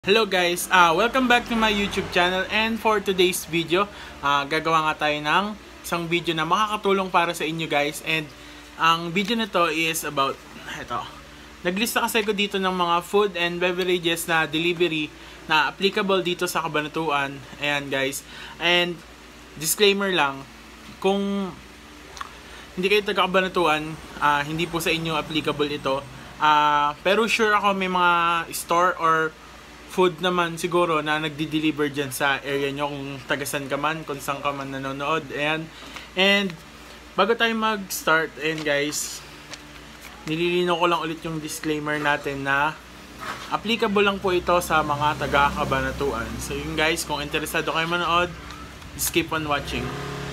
Hello guys, welcome back to my YouTube channel, and for today's video, gagawa nga tayo ng isang video na makakatulong para sa inyo guys. And ang video na to is about ito. Naglista kasi ko dito ng mga food and beverages na delivery na applicable dito sa Cabanatuan. Ayan guys. And disclaimer lang, kung hindi kayo taga Cabanatuan, hindi po sa inyo applicable ito. Pero sure ako may mga store or food naman siguro na nagdi-deliver dyan sa area nyo kung tagasan ka man, kung saan ka man nanonood. Ayan. And bago tayo mag-start, and guys, nililinaw ko lang ulit yung disclaimer natin na applicable lang po ito sa mga taga-Cabanatuan. So yun guys, kung interesado kayo manood, just keep on watching.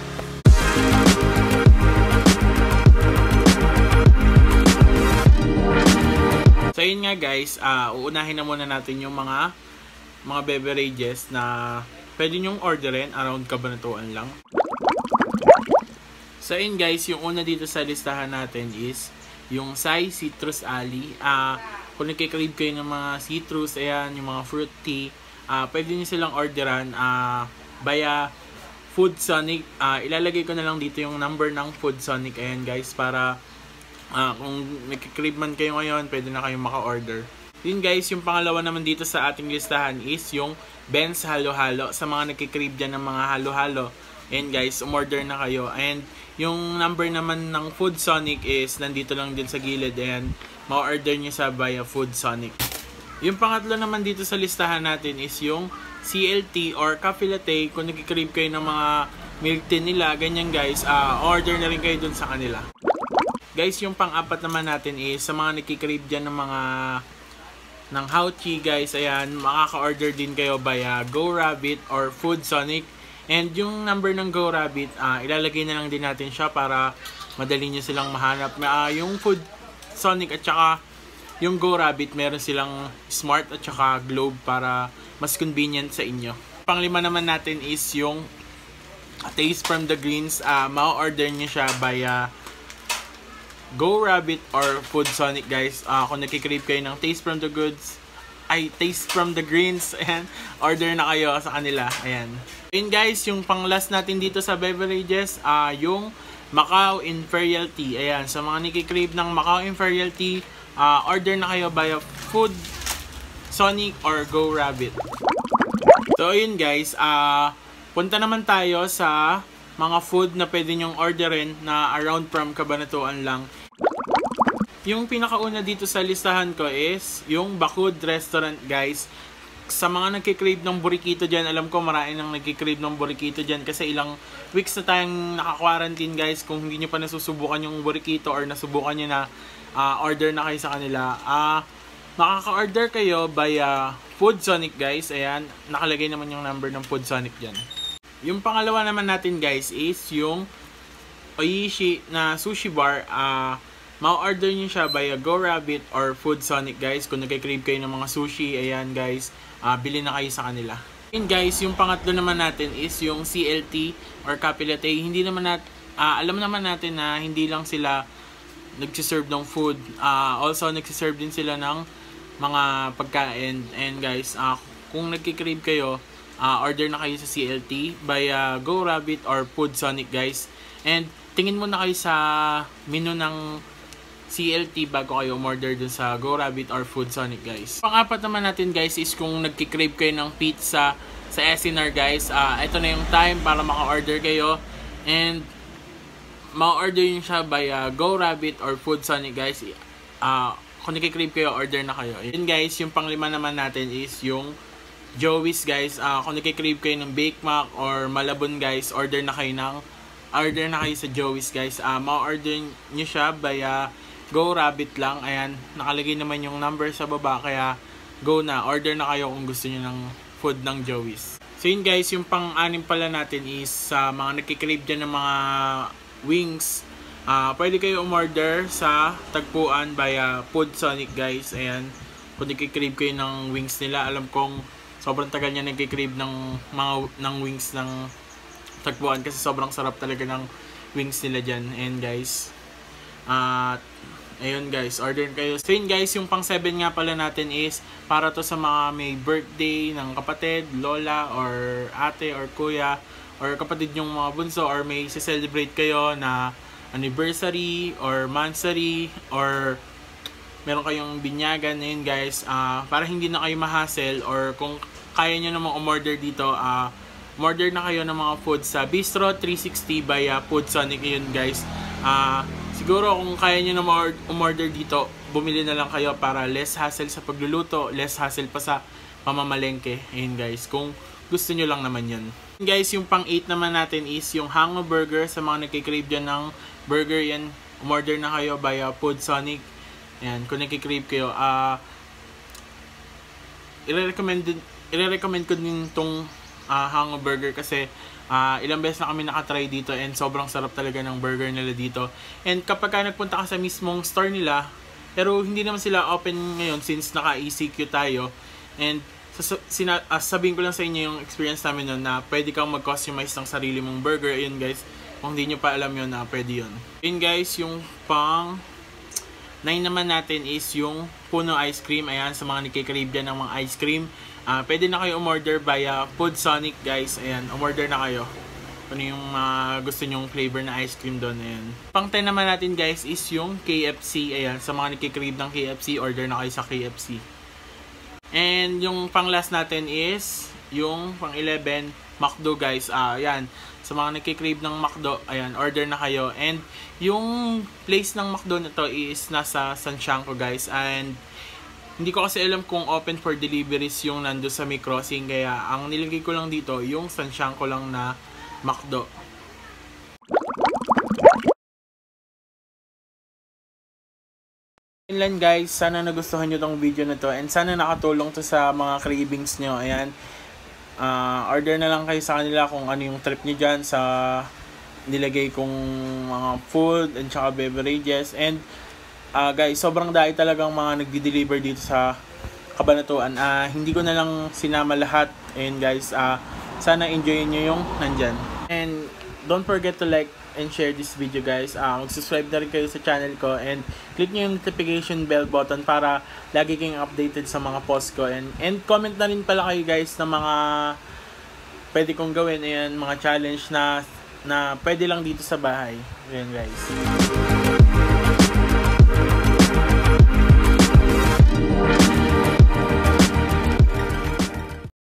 So yun nga guys, uunahin na muna natin yung mga beverages na pwede nyong orderin around Cabanatuan lang. So yun guys, yung una dito sa listahan natin is yung Sai Citrus Alley. Kung nagkikrave kayo ng mga citrus, ayan, yung mga fruit tea, pwede nyo silang orderan via Food Sonic. Ilalagay ko na lang dito yung number ng Food Sonic, ayan guys, para kung nagkikrave man kayo ngayon, pwede na kayong maka-order. Yun guys, yung pangalawa naman dito sa ating listahan is yung Ben's Halo-Halo. Sa mga nagkikrave dyan ng mga halo-halo, and guys, umorder na kayo. And yung number naman ng Food Sonic is nandito lang din sa gilid, and ma-order nyo sa via Food Sonic. Yung pangatlo naman dito sa listahan natin is yung CLT or Cafe Latte. Kung nagkikrave kayo ng mga milk tea nila, ganyan guys, order na rin kayo dun sa kanila. Guys, yung pang-apat naman natin is sa mga nagkikrave dyan ng Hauchi guys, ayan, makaka-order din kayo via Go Rabbit or Food Sonic. And yung number ng Go Rabbit, ilalagay na lang din natin siya para madali nyo silang mahanap. Yung Food Sonic at saka yung Go Rabbit, meron silang Smart at saka Globe para mas convenient sa inyo. Panglima naman natin is yung Taste from the Greens. Ma-order nyo siya via Go Rabbit or Food Sonic guys. Kung nagkikrave kayo ng Taste from the Greens, ayan, order na kayo sa kanila. Ayan. Ayun guys, yung pang last natin dito sa beverages, yung Macau Imperial Tea. Ayan, sa mga nagkikrave ng Macau Imperial Tea, order na kayo via Food Sonic or Go Rabbit. So ayun guys, punta naman tayo sa mga food na pwede nyong orderin na around from Cabanatuan lang. Yung pinakauna dito sa listahan ko is yung Bakud Restaurant guys. Sa mga nagkikrave ng burrito dyan, alam ko marami nang nagkikrave ng burrito dyan kasi ilang weeks na tayong naka-quarantine guys. Kung hindi nyo pa nasusubukan yung burrito or nasubukan nyo na, order na kayo sa kanila. Makaka-order kayo via Food Sonic guys. Ayan, nakalagay naman yung number ng Food Sonic dyan. Yung pangalawa naman natin guys is yung Oishi na sushi bar. Ma-order nyo siya via Go Rabbit or Food Sonic guys. Kung nagkikrave kayo ng mga sushi, ayan guys, bili na kayo sa kanila. And guys, yung pangatlo naman natin is yung CLT or Cafe Latte. Hindi naman alam naman natin na hindi lang sila nagsiserve ng food. Also, nagsiserve din sila ng mga pagkain. And guys, kung nagkikrave kayo, order na kayo sa CLT via Go Rabbit or Food Sonic guys. And tingin muna kayo sa menu ng CLT bago kayo umorder dun sa Go Rabbit or Food Sonic guys. Pang-apat naman natin guys is kung nagkikrave kayo ng pizza sa SNR guys, ito na yung time para maka-order kayo. And ma-order nyo siya via Go Rabbit or Food Sonic guys. Kung nagkikrave kayo, order na kayo. Yun guys, yung panglima naman natin is yung Joey's guys. Kung nagkikrave kayo ng Bake Mac or Malabon guys, order na kayo sa Joey's guys. Ma-order nyo siya via Go Rabbit lang. Ayan, nakalagay naman yung number sa baba, kaya go na, order na kayo kung gusto nyo ng food ng Joey's. So yun guys, yung pang-anim pala natin is sa mga nagkikrave dyan ng mga wings. Pwede kayo umorder sa tagpuan via Food Sonic guys. Ayan, kung nagkikrave kayo ng wings nila, alam kong sobrang tagal niya nagkikrave ng wings ng tagpuan kasi sobrang sarap talaga ng wings nila dyan. And guys, Ayun guys, order kayo. So yun guys, yung pang 7 nga pala natin is para to sa mga may birthday ng kapatid, lola, or ate, or kuya, or kapatid yung mga bunso, or may celebrate kayo na anniversary, or monthsary, or meron kayong binyagan. Ayun guys, para hindi na kayo ma-hassle, or kung kaya nyo namang umorder dito, umorder na kayo ng mga food sa Bistro 360 by Food Sonic. Ayun guys, siguro kung kaya nyo na umorder dito, bumili na lang kayo para less hassle sa pagluluto, less hassle pa sa pamamalengke. Ayun guys, kung gusto nyo lang naman yun. Guys, yung pang 8 naman natin is yung Hango Burger. Sa mga nagkikrave dyan ng burger, yan, umorder na kayo via Food Sonic. Yan, kung nagkikrave kayo, i-recommend ko din itong Hango Burger kasi ilang beses na kami nakatry dito and sobrang sarap talaga ng burger nila dito. And kapag nagpunta ka sa mismong store nila, pero hindi naman sila open ngayon since naka-ECQ tayo, and sabihin ko lang sa inyo yung experience namin nun na pwede kang mag-customize ng sarili mong burger. Ayun guys, kung hindi nyo pa alam yun, pwede yun. Ayun guys, yung pang 9 naman natin is yung Puno Ice Cream. Ayan, sa mga nagkikrave dyan ng mga ice cream, pwede na kayo umorder via Food Sonic guys. Ayan, umorder na kayo kung ano yung gusto nyong flavor na ice cream doon. Ayan. Pang 10 naman natin guys is yung KFC. Ayan, sa mga nagkikrave ng KFC, order na kayo sa KFC. And yung pang last natin is yung pang 11, McDo guys. Ayan, sa mga nagkikrave ng McDo, ayan, order na kayo. And yung place ng McDo na to is nasa San Siangco guys. And hindi ko kasi alam kung open for deliveries yung nando sa may crossing, kaya ang nilagay ko lang dito yung San Siangco lang na McDo. Yun lang guys, sana nagustuhan nyo tong video na to and sana nakatulong to sa mga cravings nyo. Ayan, order na lang kayo sa kanila kung ano yung trip nyo dyan sa nilagay kong mga food and saka beverages. And guys, sobrang dahil talagang mga nagdi-deliver dito sa Cabanatuan. Hindi ko na lang sinama lahat. And guys, sana enjoy nyo yung nandyan. And don't forget to like and share this video guys. Mag-subscribe na rin kayo sa channel ko and click nyo yung notification bell button para lagi kayong updated sa mga post ko. And comment na rin pala kayo guys ng mga pwede kong gawin. Ayan, mga challenge na pwede lang dito sa bahay. Ayan guys.